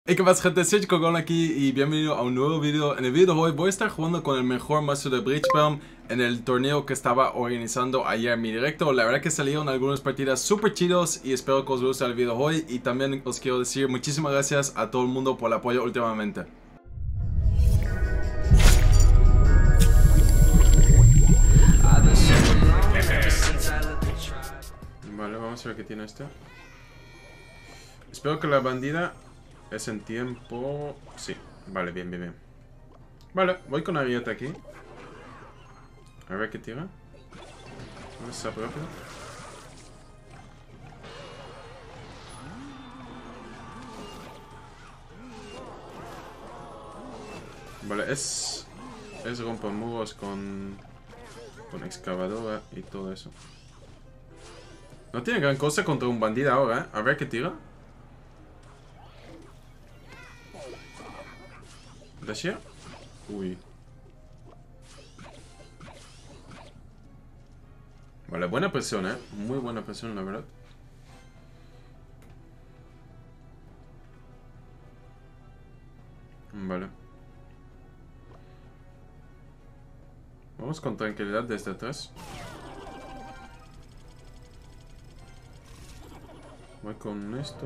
Hey, ¿qué pasa, gente? Soy Chico aquí y bienvenido a un nuevo video. En el video de hoy voy a estar jugando con el mejor mazo de Bridgebelm en el torneo que estaba organizando ayer en mi directo. La verdad que salieron algunas partidas súper chidos y espero que os guste el video de hoy. Y también os quiero decir muchísimas gracias a todo el mundo por el apoyo últimamente. Vale, vamos a ver qué tiene este. Espero que la bandida es en tiempo... Sí, vale, bien. Vale, voy con Ariete aquí. A ver qué tira. Vamos a rápido. Vale, es rompemuros con excavadora y todo eso. No tiene gran cosa contra un bandido ahora, ¿eh? A ver qué tira. ¿Dashia? Uy. Vale, buena presión, ¿eh? Muy buena presión, la verdad. Vale. Vamos con tranquilidad desde atrás. Voy con esto.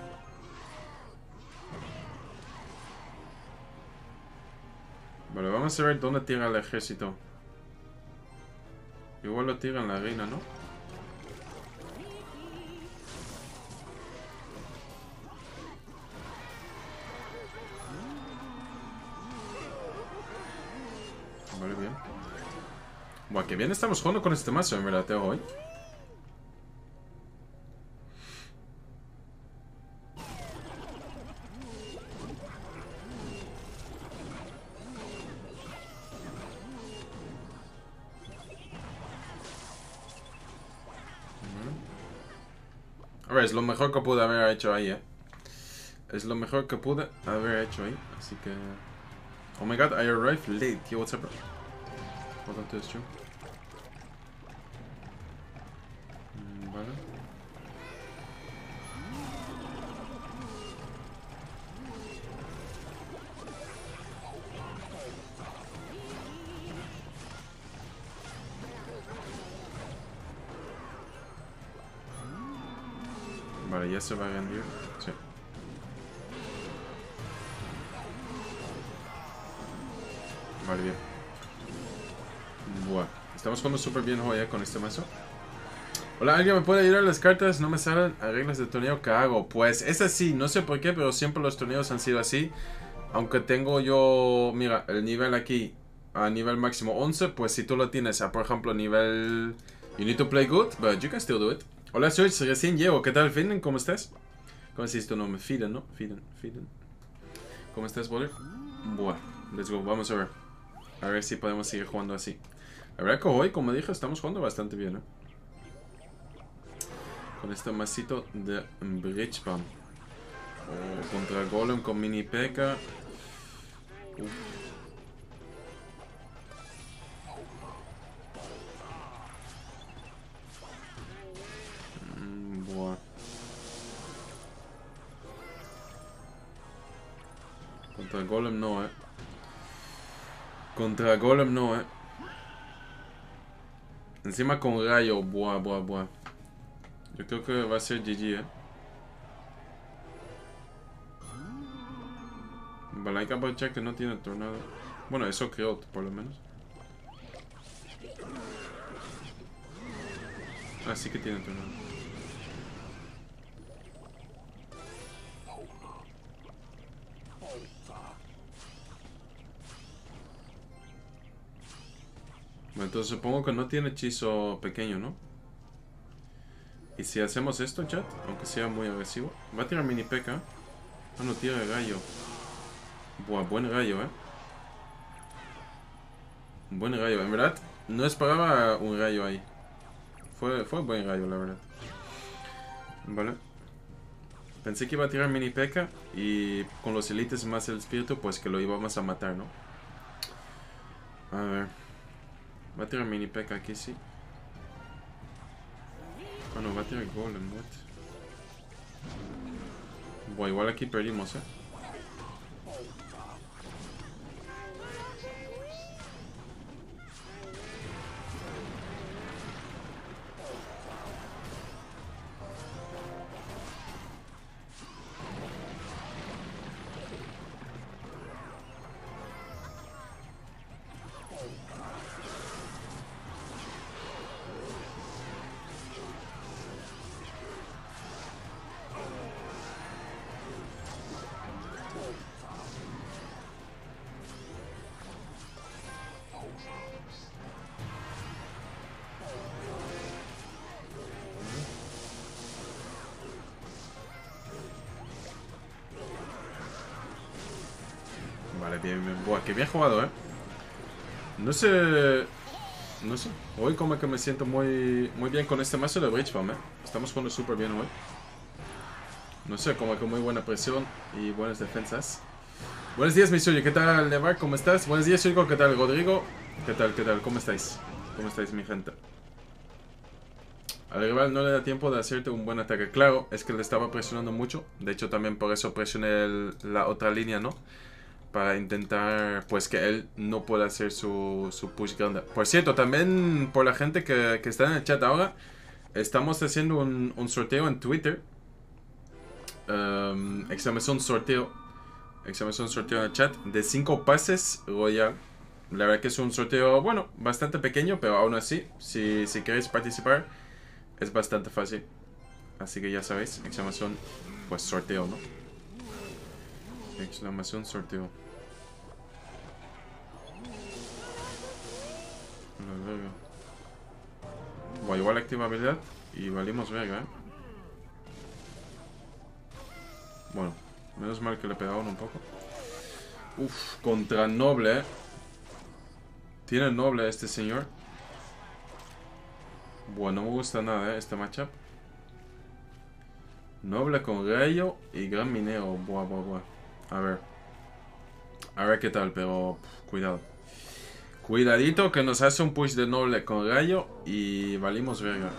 Vale, vamos a ver dónde tira el ejército. Igual lo tira en la reina, ¿no? Vale, bien. Buah, que bien estamos jugando con este mazo, en verdad, hoy. A ver, es lo mejor que pude haber hecho ahí, Es lo mejor que pude haber hecho ahí, así que... Oh my god, I arrived late. Yo, what's up, bro? Welcome to the stream. Vale. Vale, ya se va a rendir. Sí. Vale, bien. Buah. Estamos jugando súper bien hoy, con este mazo. Hola, ¿alguien me puede ayudar? Las cartas no me salen a reglas de torneo. ¿Qué hago? Pues es así, no sé por qué, pero siempre los torneos han sido así. Aunque tengo yo, mira, el nivel aquí a nivel máximo 11, pues si tú lo tienes a, por ejemplo, nivel... You need to play good, but you can still do it. Hola, George, recién llego. ¿Qué tal, Fiden? ¿Cómo estás? ¿Cómo es tu nombre? Fiden, ¿no? Fiden. ¿Cómo estás, brother? Buah, let's go, vamos a ver. A ver si podemos seguir jugando así. La verdad que hoy, como dije, estamos jugando bastante bien, Con este masito de Bridgebelm. Contra Golem con mini P.E.K.K.A. Buah. Contra Golem no, Contra Golem no, Encima con rayo. Buah. Yo creo que va a ser GG, Vale, hay que aprovechar que no tiene tornado. Bueno, eso creo, por lo menos. Ah, sí que tiene tornado. Bueno, entonces supongo que no tiene hechizo pequeño, ¿no? Y si hacemos esto, chat, aunque sea muy agresivo, va a tirar mini P.E.K.K.A. Ah, no, tira gallo. Buah, buen gallo, Buen gallo, en verdad, no esperaba un gallo ahí. Fue buen gallo, la verdad. Vale. Pensé que iba a tirar mini P.E.K.K.A. y con los élites más el espíritu, pues que lo íbamos a matar, ¿no? A ver. Va a tirar mini P.E.K.K.A. aquí, sí. Ah, no, va a tirar golem, what? Buah, igual aquí perdimos, Vale, bien, bien. Buah, qué bien jugado, No sé... No sé. Hoy como que me siento muy bien con este mazo de Bridge Bomb, Estamos jugando súper bien hoy. No sé, como que muy buena presión y buenas defensas. Buenos días, mi suyo. ¿Qué tal, Nevar? ¿Cómo estás? Buenos días, Chico. ¿Qué tal, Rodrigo? ¿Qué tal, qué tal? ¿Cómo estáis? ¿Cómo estáis, mi gente? Al rival no le da tiempo de hacerte un buen ataque. Claro, es que le estaba presionando mucho. De hecho, también por eso presioné la otra línea, ¿no? Para intentar, pues, que él no pueda hacer su push grande. Por cierto, también por la gente que está en el chat ahora, estamos haciendo un sorteo en Twitter. Exclamación sorteo. Exclamación sorteo en el chat de 5 pases Royal. La verdad que es un sorteo, bueno, bastante pequeño, pero aún así, si queréis participar, es bastante fácil. Así que ya sabéis, exclamación, pues sorteo, ¿no? Exclamación sorteo. Bueno, igual activa habilidad y valimos verga, Bueno, menos mal que le pegaron un poco. Uf, contra Noble, Tiene Noble este señor. Bueno, no me gusta nada, este matchup. Noble con Rayo y Gran Mineo. Buah, buah, buah. A ver. A ver qué tal, pero cuidado. Cuidadito que nos hace un push de Noble con Rayo y valimos verga.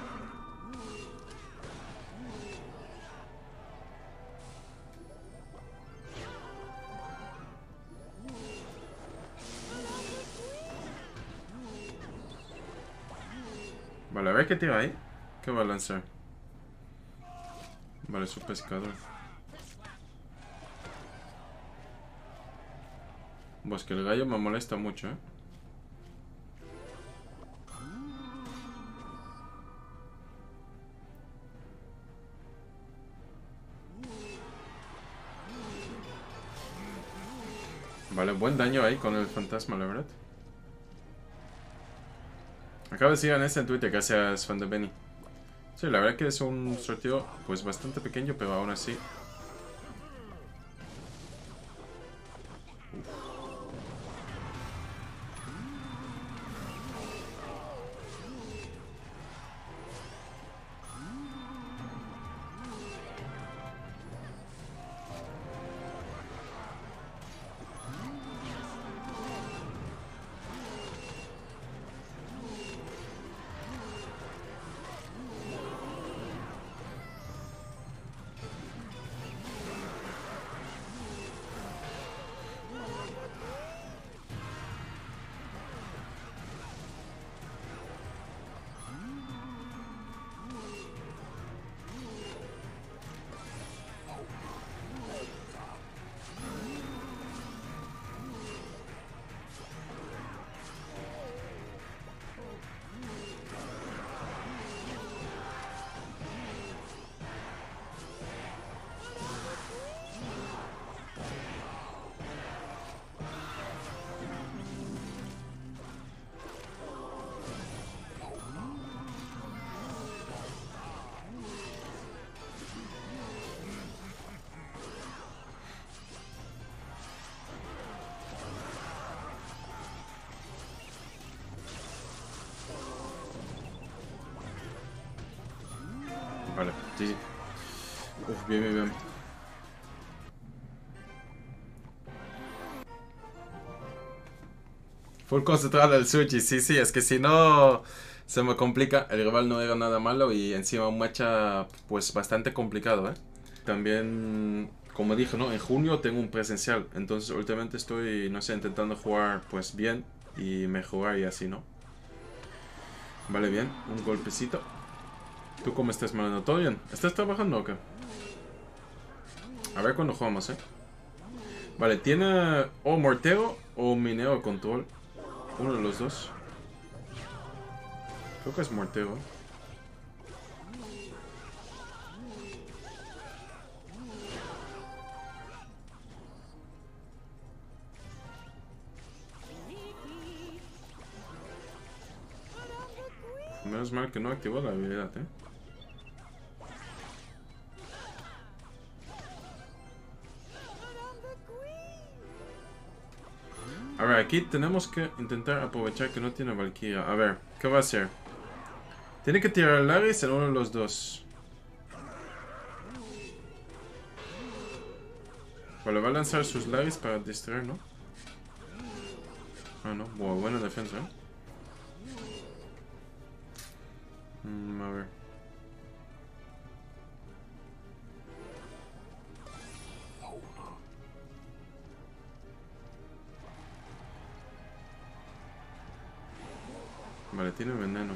Vale, a ver qué tira ahí. ¿Qué va a lanzar? Vale, su pescador. Pues que el gallo me molesta mucho, Vale, buen daño ahí con el fantasma, la verdad. Acabo de seguir en este en Twitter, gracias fan de Benny. Sí, la verdad que es un sorteo pues bastante pequeño, pero aún así. Vale, sí. Uf, bien, bien, bien. Full concentrado el Sushi, sí, sí, es que si no se me complica. El rival no era nada malo y encima un matcha pues bastante complicado, También, como dije, ¿no? En junio tengo un presencial, entonces últimamente estoy, no sé, intentando jugar pues bien y mejorar y así, ¿no? Vale, bien, un golpecito. ¿Tú cómo estás, Malano? ¿Todo bien? ¿Estás trabajando o qué? A ver cuándo jugamos, Vale, tiene o Morteo o Mineo Control. Uno de los dos. Creo que es Morteo. Menos mal que no activó la habilidad, A ver, aquí tenemos que intentar aprovechar que no tiene Valkyria. A ver, ¿qué va a hacer? Tiene que tirar Laris en uno de los dos. Vale, va a lanzar sus Laris para distraer, ¿no? Ah, no. Buena defensa, ¿eh? A ver. Vale, tiene veneno.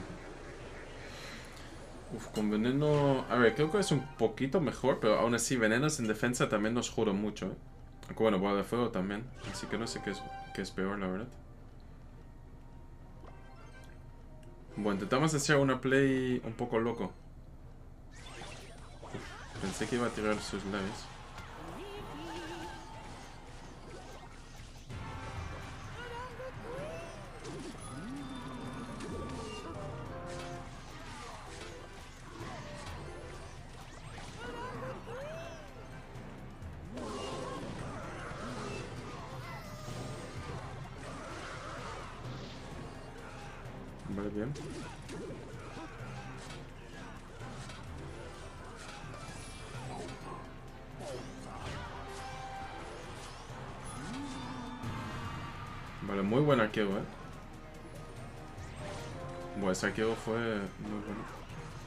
Uf, con veneno... A ver, creo que es un poquito mejor, pero aún así, venenos en defensa también nos juro mucho, ¿eh? Aunque bueno, bola de fuego también. Así que no sé qué es peor, la verdad. Bueno, intentamos hacer una play un poco loco. Uf, pensé que iba a tirar sus lives. Vale, bien. Vale, muy buen arquero, ¿eh? Bueno, ese arquero fue muy bueno.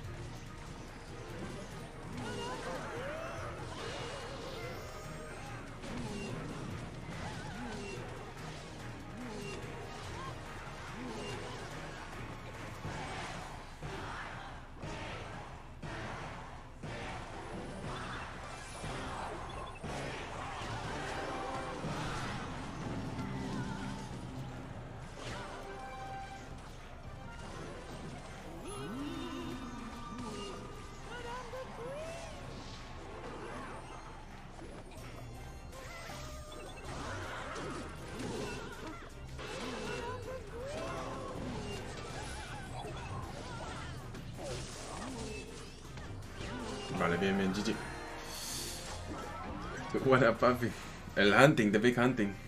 Vale, bien, GG. Qué buena, papi. El hunting, the big hunting.